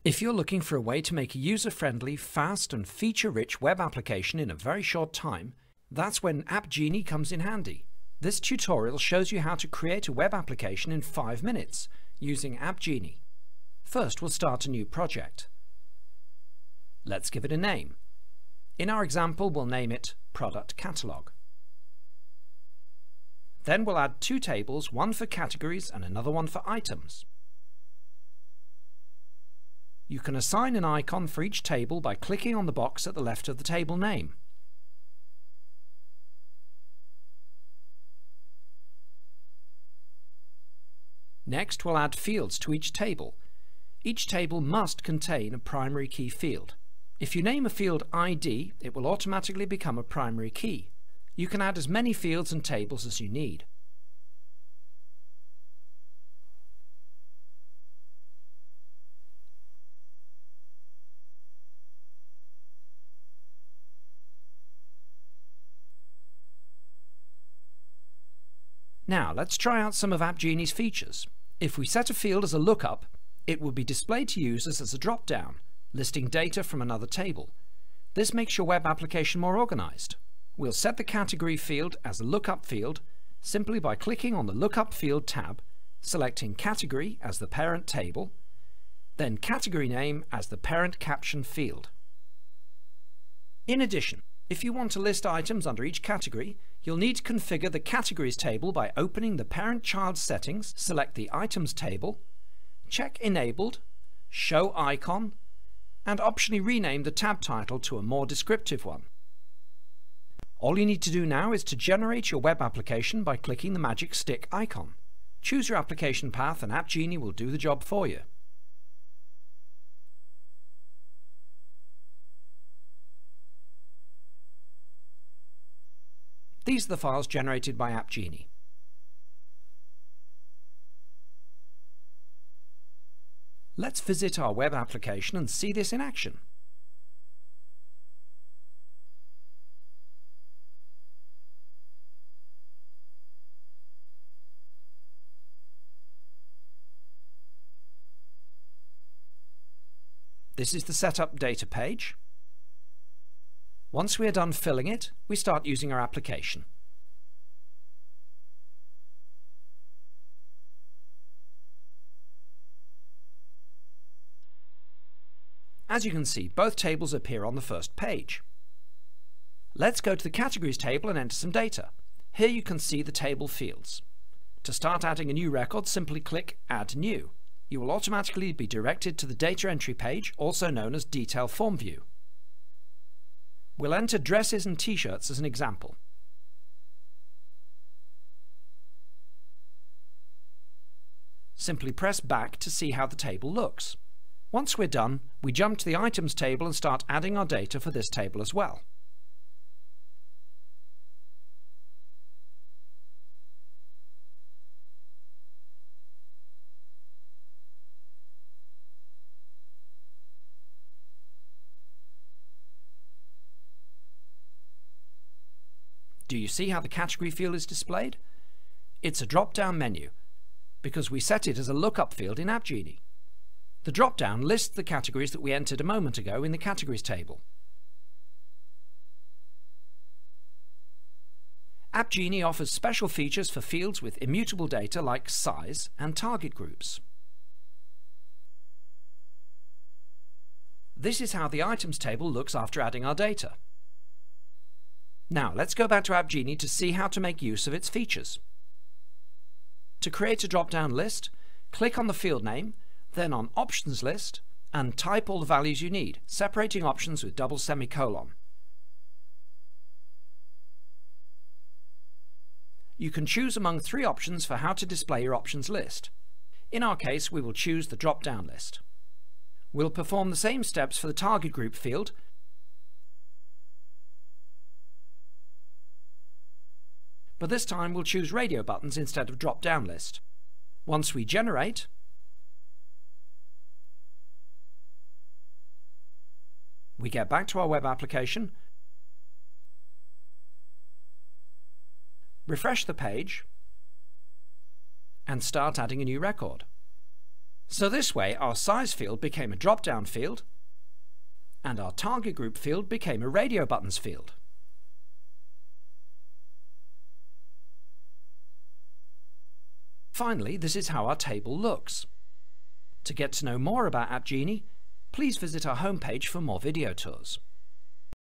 If you're looking for a way to make a user-friendly, fast and feature-rich web application in a very short time, that's when AppGini comes in handy. This tutorial shows you how to create a web application in 5 minutes using AppGini. First, we'll start a new project. Let's give it a name. In our example, we'll name it Product Catalog. Then we'll add 2 tables, one for categories and another one for items. You can assign an icon for each table by clicking on the box at the left of the table name. Next, we'll add fields to each table. Each table must contain a primary key field. If you name a field ID, it will automatically become a primary key. You can add as many fields and tables as you need. Now let's try out some of AppGini's features. If we set a field as a lookup, it will be displayed to users as a drop-down, listing data from another table. This makes your web application more organized. We'll set the category field as a lookup field simply by clicking on the Lookup Field tab, selecting Category as the parent table, then Category Name as the parent caption field. In addition, if you want to list items under each category, you'll need to configure the Categories table by opening the parent-child settings, select the Items table, check Enabled, Show Icon, and optionally rename the tab title to a more descriptive one. All you need to do now is to generate your web application by clicking the magic stick icon. Choose your application path and AppGini will do the job for you. These are the files generated by AppGini. Let's visit our web application and see this in action. This is the Setup Data page. Once we are done filling it, we start using our application. As you can see, both tables appear on the first page. Let's go to the Categories table and enter some data. Here you can see the table fields. To start adding a new record, simply click Add New. You will automatically be directed to the data entry page, also known as Detail Form View. We'll enter dresses and t-shirts as an example. Simply press back to see how the table looks. Once we're done, we jump to the Items table and start adding our data for this table as well. Do you see how the category field is displayed? It's a drop-down menu because we set it as a lookup field in AppGini. The drop-down lists the categories that we entered a moment ago in the Categories table. AppGini offers special features for fields with immutable data like size and target groups. This is how the Items table looks after adding our data. Now let's go back to AppGini to see how to make use of its features. To create a drop-down list, click on the field name, then on Options List, and type all the values you need, separating options with double semicolon. You can choose among 3 options for how to display your options list. In our case, we will choose the drop-down list. We'll perform the same steps for the target group field, but this time we'll choose radio buttons instead of drop-down list. Once we generate, we get back to our web application, refresh the page, and start adding a new record. So this way our size field became a drop-down field and our target group field became a radio buttons field. Finally, this is how our table looks. To get to know more about AppGini, please visit our homepage for more video tours.